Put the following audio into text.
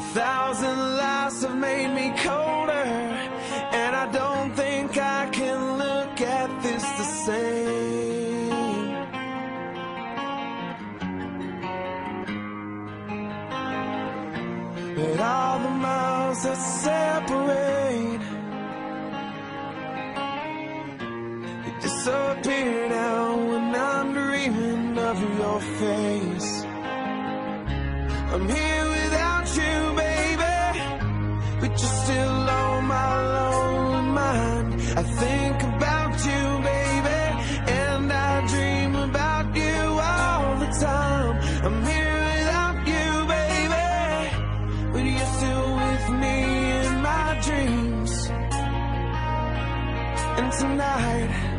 thousand lies have made me colder, and I don't think I can look at this the same. But all the miles that separate, they disappear now when I'm dreaming of your face. I'm here without you, baby, but you're still on my lonely mind. I think about you, baby, and I dream about you all the time. I'm here without you, baby, but you're still with me in my dreams. And tonight